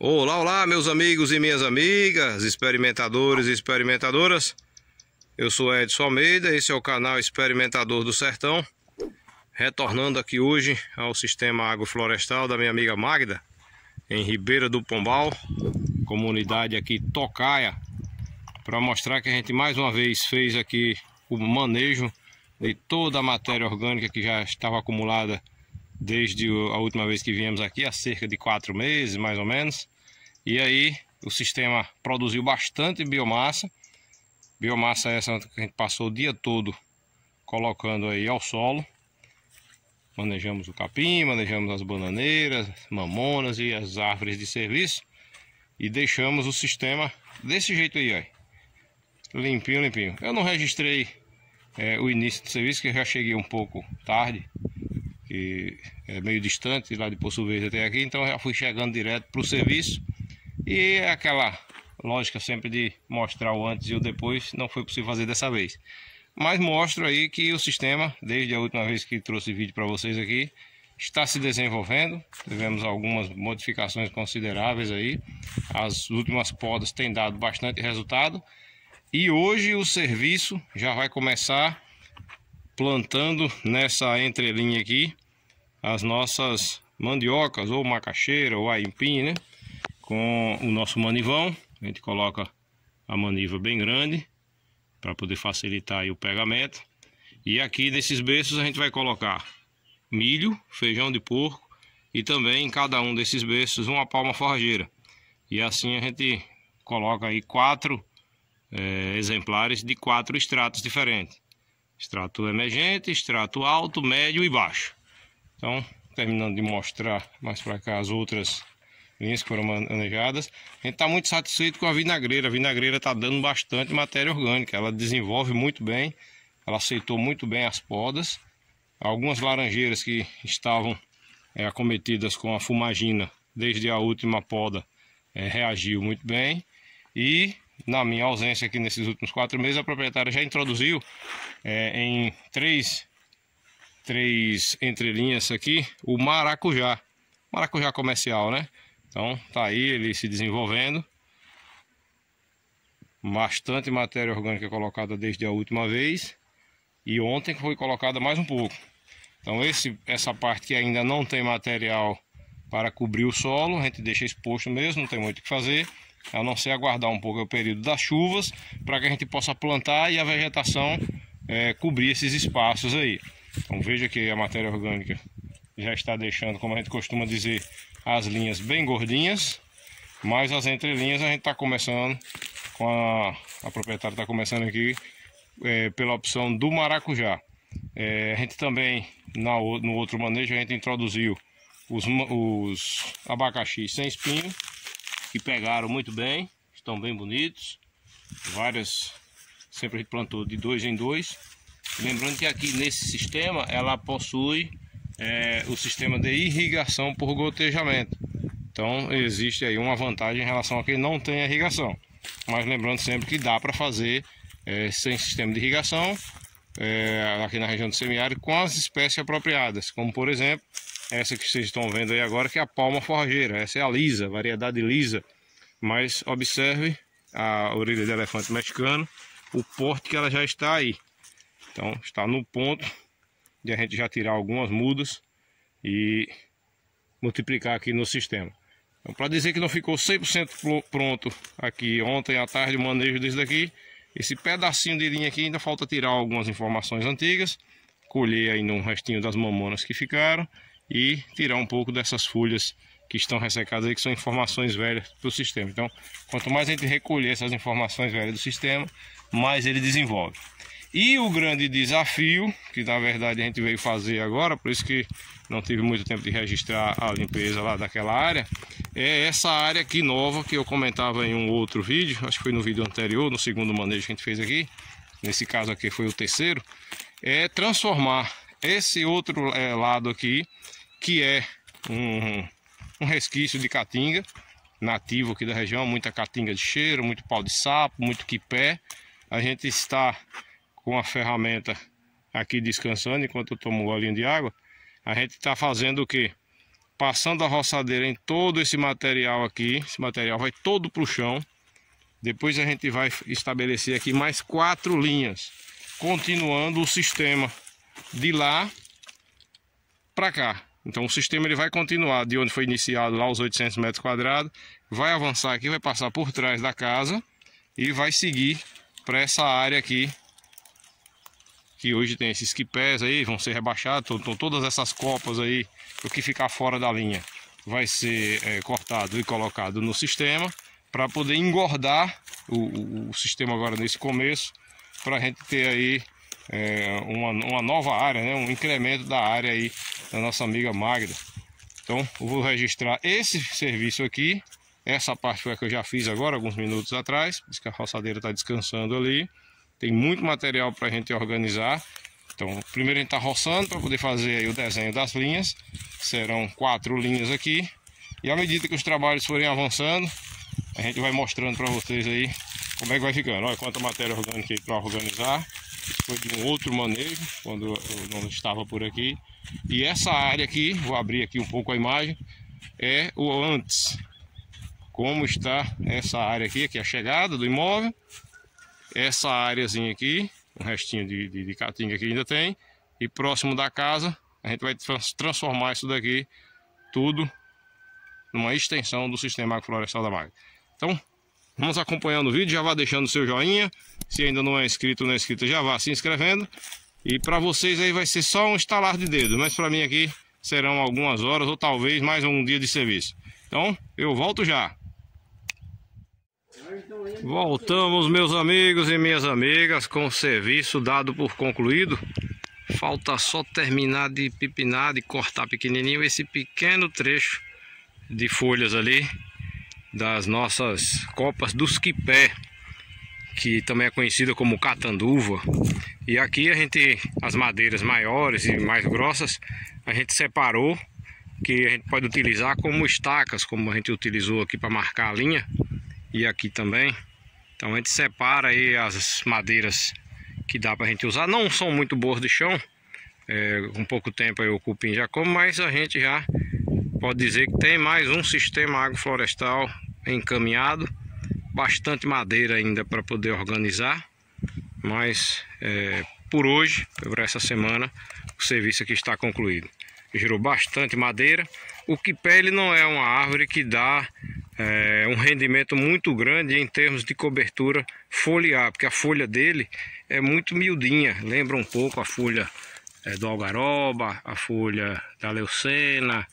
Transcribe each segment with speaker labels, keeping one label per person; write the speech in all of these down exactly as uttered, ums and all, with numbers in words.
Speaker 1: Olá, olá, meus amigos e minhas amigas, experimentadores e experimentadoras. Eu sou Edson Almeida, esse é o canal Experimentador do Sertão. Retornando aqui hoje ao sistema agroflorestal da minha amiga Magda, em Ribeira do Pombal, comunidade aqui Tocaia, para mostrar que a gente mais uma vez fez aqui o manejo de toda a matéria orgânica que já estava acumulada desde a última vez que viemos aqui, há cerca de quatro meses mais ou menos. E aí o sistema produziu bastante biomassa, biomassa essa que a gente passou o dia todo colocando aí ao solo. Manejamos o capim, manejamos as bananeiras, mamonas e as árvores de serviço, e deixamos o sistema desse jeito aí, ó, limpinho, limpinho. Eu não registrei é, o início do serviço, que eu já cheguei um pouco tarde, que é meio distante lá de Poço Verde até aqui, então eu já fui chegando direto para o serviço. E é aquela lógica sempre de mostrar o antes e o depois, não foi possível fazer dessa vez. Mas mostro aí que o sistema, desde a última vez que trouxe vídeo para vocês aqui, está se desenvolvendo. Tivemos algumas modificações consideráveis aí. As últimas podas têm dado bastante resultado. E hoje o serviço já vai começar plantando nessa entrelinha aqui as nossas mandiocas, ou macaxeira, ou aipim, né? Com o nosso manivão. A gente coloca a maniva bem grande para poder facilitar aí o pegamento. E aqui nesses berços a gente vai colocar milho, feijão de porco, e também em cada um desses berços uma palma forrageira. E assim a gente coloca aí quatro é, exemplares de quatro estratos diferentes: extrato emergente, extrato alto, médio e baixo. Então, terminando de mostrar mais para cá as outras linhas que foram manejadas, a gente está muito satisfeito com a vinagreira. A vinagreira está dando bastante matéria orgânica, ela desenvolve muito bem, ela aceitou muito bem as podas. Algumas laranjeiras que estavam é, acometidas com a fumagina desde a última poda é, reagiu muito bem. E na minha ausência aqui nesses últimos quatro meses, a proprietária já introduziu é, em três, três entrelinhas aqui o maracujá, maracujá comercial, né? Então tá aí ele se desenvolvendo. Bastante matéria orgânica colocada desde a última vez. E ontem foi colocada mais um pouco. Então esse, essa parte que ainda não tem material para cobrir o solo, a gente deixa exposto mesmo, não tem muito o que fazer, a não ser aguardar um pouco o período das chuvas, para que a gente possa plantar e a vegetação é, cobrir esses espaços aí. Então veja que a matéria orgânica já está deixando, como a gente costuma dizer, as linhas bem gordinhas, mas as entrelinhas a gente está começando com a, a proprietária está começando aqui é, pela opção do maracujá. É, a gente também na, no outro manejo a gente introduziu os, os abacaxis sem espinho, que pegaram muito bem, estão bem bonitos. Várias, sempre a gente plantou de dois em dois. Lembrando que aqui nesse sistema ela possui É, o sistema de irrigação por gotejamento. Então existe aí uma vantagem em relação a quem não tem irrigação. Mas lembrando sempre que dá para fazer é, sem sistema de irrigação é, aqui na região do semiárido, com as espécies apropriadas, como por exemplo essa que vocês estão vendo aí agora, que é a palma forrageira. Essa é a lisa, variedade lisa. Mas observe a orelha de elefante mexicano, o porte que ela já está aí. Então está no ponto de a gente já tirar algumas mudas e multiplicar aqui no sistema. Então, para dizer que não ficou cem por cento pronto aqui ontem à tarde o manejo desse daqui, esse pedacinho de linha aqui ainda falta tirar algumas informações antigas, colher aí no restinho das mamonas que ficaram e tirar um pouco dessas folhas que estão ressecadas aí, que são informações velhas do sistema. Então, quanto mais a gente recolher essas informações velhas do sistema, mais ele desenvolve. E o grande desafio, que na verdade a gente veio fazer agora, por isso que não tive muito tempo de registrar a limpeza lá daquela área, é essa área aqui nova que eu comentava em um outro vídeo, acho que foi no vídeo anterior, no segundo manejo que a gente fez aqui, nesse caso aqui foi o terceiro, é transformar esse outro é, lado aqui, que é um, um resquício de caatinga, nativo aqui da região, muita caatinga de cheiro, muito pau de sapo, muito quipé. A gente está com a ferramenta aqui descansando enquanto eu tomo um golinho de água. A gente está fazendo o que? passando a roçadeira em todo esse material aqui. Esse material vai todo para o chão. Depois a gente vai estabelecer aqui mais quatro linhas, continuando o sistema de lá para cá. Então o sistema ele vai continuar de onde foi iniciado, lá os oitocentos metros quadrados, vai avançar aqui, vai passar por trás da casa e vai seguir para essa área aqui, que hoje tem esses quipés aí, vão ser rebaixados. Então todas essas copas aí, o que ficar fora da linha vai ser é, cortado e colocado no sistema, para poder engordar o, o, o sistema agora nesse começo, para a gente ter aí é, uma, uma nova área, né? Um incremento da área aí da nossa amiga Magda. Então eu vou registrar esse serviço aqui. Essa parte foi a que eu já fiz agora, alguns minutos atrás. Diz que a roçadeira está descansando ali. Tem muito material para a gente organizar. Então primeiro a gente está roçando para poder fazer aí o desenho das linhas. Serão quatro linhas aqui. E à medida que os trabalhos forem avançando, a gente vai mostrando para vocês aí como é que vai ficando. Olha quanta matéria orgânica para organizar. Isso foi de um outro manejo, quando eu não estava por aqui. E essa área aqui, vou abrir aqui um pouco a imagem, é o antes. Como está essa área aqui, aqui é a chegada do imóvel. Essa áreazinha aqui, um restinho de, de, de caatinga que ainda tem. E próximo da casa, a gente vai transformar isso daqui tudo numa extensão do sistema agroflorestal da Magda. Então, vamos acompanhando o vídeo, já vá deixando o seu joinha. Se ainda não é inscrito ou não é inscrito, já vá se inscrevendo. E para vocês aí vai ser só um estalar de dedo, mas para mim aqui serão algumas horas ou talvez mais um dia de serviço. Então, eu volto já. Voltamos, meus amigos e minhas amigas, com o serviço dado por concluído. Falta só terminar de pipinar, de cortar pequenininho esse pequeno trecho de folhas ali das nossas copas dos quipé, que também é conhecida como catanduva. E aqui a gente, as madeiras maiores e mais grossas, a gente separou, que a gente pode utilizar como estacas, como a gente utilizou aqui para marcar a linha, e aqui também. Então a gente separa aí as madeiras que dá para a gente usar. Não são muito boas de chão, é, com pouco tempo aí o cupim já come, mas a gente já pode dizer que tem mais um sistema agroflorestal encaminhado. Bastante madeira ainda para poder organizar, mas é, por hoje, por essa semana, o serviço aqui está concluído. Gerou bastante madeira. O quipé ele não é uma árvore que dá é, um rendimento muito grande em termos de cobertura foliar, porque a folha dele é muito miudinha, lembra um pouco a folha é, do algaroba, a folha da leucena,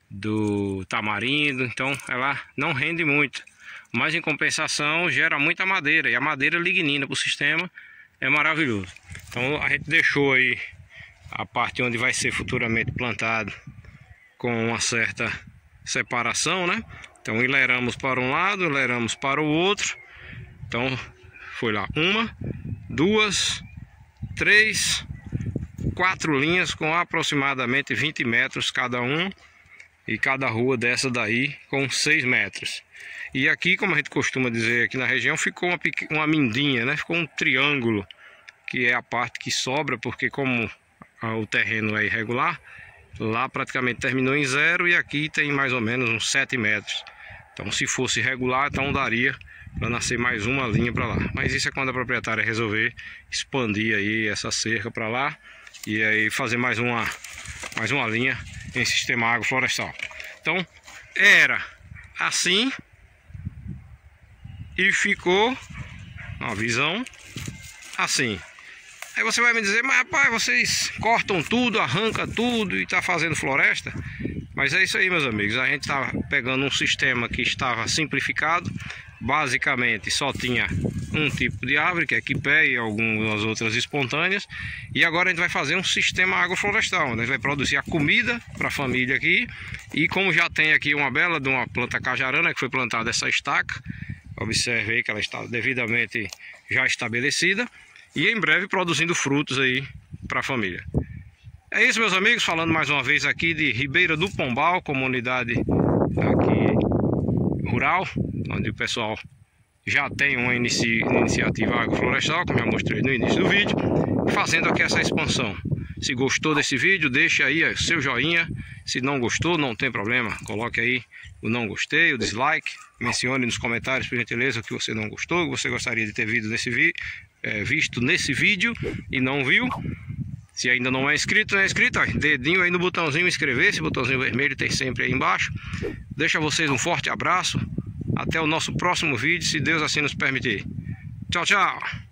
Speaker 1: do tamarindo. Então ela não rende muito, mas em compensação gera muita madeira, e a madeira lignina para o sistema é maravilhoso. Então a gente deixou aí a parte onde vai ser futuramente plantado com uma certa separação, né? Então enleramos para um lado, enleramos para o outro. Então foi lá uma, duas, três, quatro linhas com aproximadamente vinte metros cada um, e cada rua dessa daí com seis metros. E aqui, como a gente costuma dizer aqui na região, ficou uma, uma mindinha, né? Ficou um triângulo, que é a parte que sobra, porque como o terreno é irregular, lá praticamente terminou em zero, e aqui tem mais ou menos uns sete metros. Então se fosse regular, então daria para nascer mais uma linha para lá. Mas isso é quando a proprietária resolver expandir aí essa cerca para lá, e aí fazer mais uma, mais uma linha em sistema agroflorestal. Então era assim e ficou uma visão assim. Aí você vai me dizer, mas rapaz, vocês cortam tudo, arrancam tudo e está fazendo floresta? Mas é isso aí, meus amigos. A gente está pegando um sistema que estava simplificado. Basicamente só tinha um tipo de árvore, que é quipé, e algumas outras espontâneas. E agora a gente vai fazer um sistema agroflorestal, onde a gente vai produzir a comida para a família aqui. E como já tem aqui uma bela de uma planta cajarana, que foi plantada essa estaca, observe aí que ela está devidamente já estabelecida, e em breve produzindo frutos aí para a família. É isso, meus amigos, falando mais uma vez aqui de Ribeira do Pombal, comunidade aqui rural, onde o pessoal já tem uma inici iniciativa agroflorestal, como eu mostrei no início do vídeo, fazendo aqui essa expansão. Se gostou desse vídeo, deixe aí ó, seu joinha. Se não gostou, não tem problema. Coloque aí o não gostei, o dislike. Mencione nos comentários, por gentileza, o que você não gostou, o que você gostaria de ter visto nesse, vi é, visto nesse vídeo e não viu. Se ainda não é inscrito, não é inscrito, ó, dedinho aí no botãozinho inscrever, esse botãozinho vermelho tem sempre aí embaixo. Deixa vocês um forte abraço. Até o nosso próximo vídeo, se Deus assim nos permitir. Tchau, tchau!